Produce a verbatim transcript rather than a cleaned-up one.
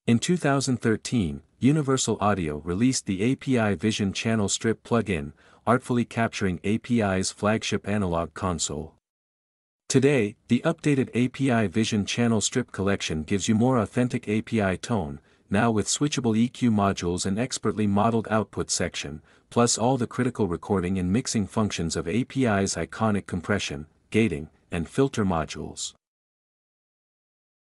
In two thousand thirteen, Universal Audio released the A P I Vision Channel Strip plugin, artfully capturing A P I's flagship analog console. Today, the updated A P I Vision Channel Strip collection gives you more authentic A P I tone, now with switchable E Q modules and expertly modeled output section, plus all the critical recording and mixing functions of A P I's iconic compression, gating, and filter modules.